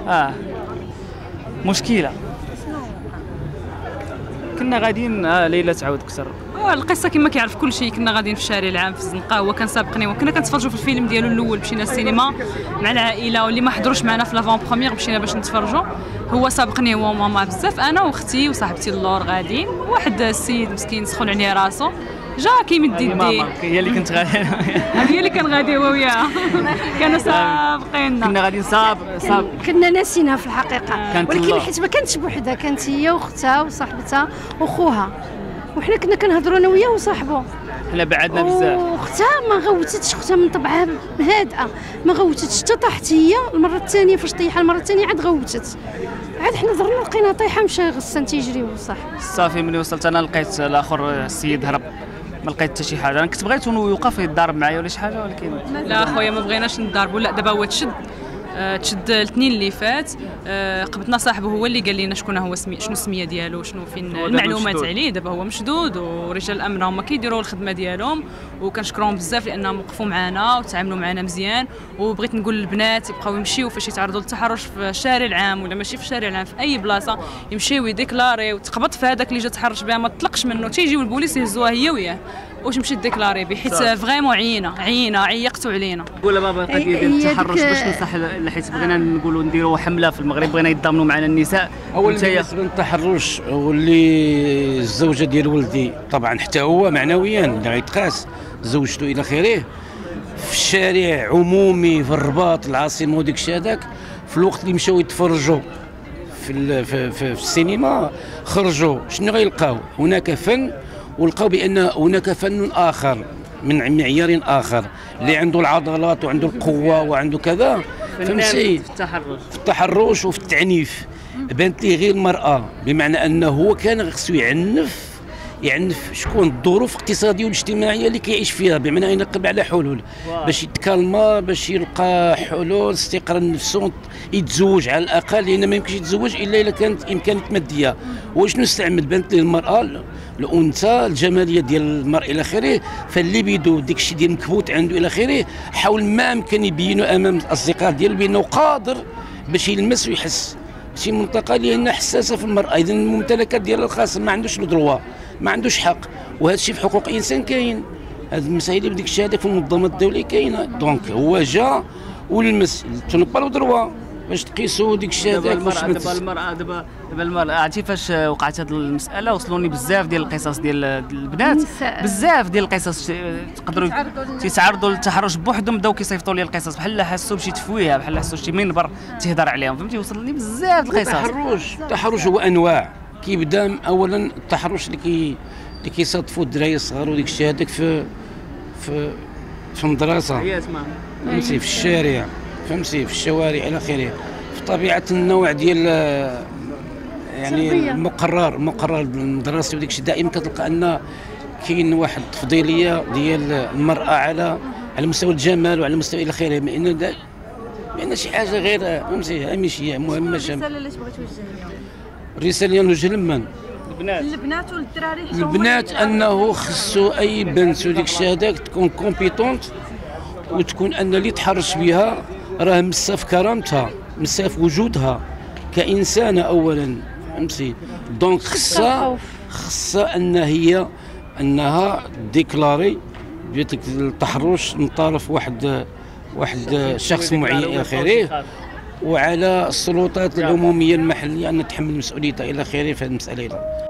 مشكله. كنا غاديين ليلى تعاود اكثر. القصه كما كيعرف كل شيء. كنا غاديين في الشارع العام في الزنقه، هو كان سابقني وكنا كنتفرجوا في الفيلم ديالو الاول. مشينا السينما مع العائله، واللي ما حضروش معنا في لافون بروميير مشينا باش نتفرجوا. هو سابقني هو وماما بزاف، انا واختي وصاحبتي اللور غاديين. واحد السيد مسكين سخن عليه راسو جا كيمد يديه. هي اللي كنت غادي هي اللي كان غادي هو وياها. كانوا سابقيننا. كنا غاديين صاب كنا ناسينها في الحقيقه، ولكن حيت ما كانتش بوحدها، كانت هي واختها وصاحبتها وخوها، وحنا كنا كنهضروا انا وياه وصاحبه. حنا بعدنا بزاف. واختها ما غوتتش، اختها من طبعها هادئه ما غوتتش حتى طاحت هي. المره الثانيه فاش طيحها المره الثانيه عاد غوتت، عاد حنا درنا لقينا طايحه مشى غسان تيجري وصح. صافي ملي وصلت انا لقيت الاخر السيد هرب، ما لقيت حتى شي حاجه. انا كنت بغيت يوقف يتضارب معايا ولا شي حاجه، ولكن لا خويا ما بغيناش نضاربوا. لا دابا هو تشد الاثنين اللي فات. قبطنا صاحبه هو اللي قال لنا شكون هو شنو السميه ديالو، شنو فين المعلومات عليه. دابا هو مشدود، ورجال الامن هما كيديروا الخدمه ديالهم، وكنشكرهم بزاف لانهم وقفوا معنا وتعاملوا معنا مزيان. وبغيت نقول للبنات يبقاو يمشيو فاش يتعرضوا للتحرش في الشارع العام، ولا ماشي في الشارع العام، في اي بلاصه يمشيو يديكلاري وتقبط في هذاك اللي جا تحرش بها، ما تطلقش منه تيجيو البوليس يهزوها هي وياه واش مشيت ديكلاري به، حيت فريمون عينا عيقتوا علينا. ولا بابا القضيه ديال التحرش باش نصح، حيت بغينا نقولوا نديروا حمله في المغرب، بغينا يتضامنوا معنا النساء. اولا بالنسبه للتحرش، واللي الزوجه ديال ولدي طبعا حتى هو معنويا اللي غيتقاس زوجته الى اخره، في الشارع عمومي في الرباط العاصمه وديك الشيء هذاك، في الوقت اللي مشاو يتفرجوا في السينما خرجوا شنو غيلقاو؟ هناك فن، ولقاو بان هناك فن اخر من معيار اخر اللي عنده العضلات وعنده القوه وعنده كذا، فهمتي؟ في التحرش وفي التعنيف. بانت لي غير المراه، بمعنى انه هو كان خصو يعنف شكون؟ الظروف الاقتصاديه والاجتماعيه اللي كيعيش فيها، بمعنى ينقب على حلول باش يتكلم، باش يلقى حلول استقرار نفسه، يتزوج على الاقل، لان ما يمكنش يتزوج الا اذا كانت امكانيات ماديه. وشنو استعمل؟ بانت لي المراه الانثى، الجماليه ديال المراه الى اخره، فاللي بيدو داك الشيء ديال مكبوت عنده الى اخره، حاول ما امكن يبينوا امام الاصدقاء ديالو بانه قادر باش يلمس ويحس. شي منطقه اللي هي حساسه في المراه، اذا الممتلكات ديالها الخاصه ما عندوش الدروا، ما عندوش حق، وهذا الشيء في حقوق الانسان كاين. هذه المسائل اللي بديك الشهاده في المنظمات الدوليه كاينه. دونك هو جا ولمس تنبا له دروا باش تقيسوا ديك الشيء هذاك. دابا المراه عرفتي فاش وقعت هذه المساله، وصلوني بزاف ديال القصص ديال البنات، بزاف ديال القصص تقدروا تيتعرضوا للتحرش بوحدهم، بداو كيصيفطوا لي القصص بحال حسوا بشي تفويه، بحال حسوا شي منبر تيهضر عليهم، فهمتي؟ وصلني بزاف القصص. التحرش هو انواع. كيبدا اولا التحرش اللي كيصادفوا الدراري الصغار وديك الشيء هذاك في المدرسه، فهمتي؟ في الشارع، فهمتي؟ في الشوارع الى اخره. في طبيعه النوع ديال يعني المقرر المدرسي وديك الشيء، دائما كتلقى ان كاين واحد التفضيليه ديال المراه على مستوى الجمال وعلى مستوى الى اخره، بان شي حاجه غير، فهمتي؟ هامشيه مهمشه. الرساله اللي تبغي توجهها اليوم؟ الرساله اللي نوجه لمن؟ البنات والدراري. البنات انه خصو اي بنت وديك الشيء هذاك تكون كومبيتونت، وتكون ان اللي تحرش بها راه مسا في كرامتها، مسا في وجودها كانسانه اولا، فهمتي؟ دونك خصها انها ديكلاري ديك التحرش من طرف واحد شخص معين الى اخره، وعلى السلطات العموميه المحليه ان تحمل مسؤوليتها الى اخره في هذه المساله.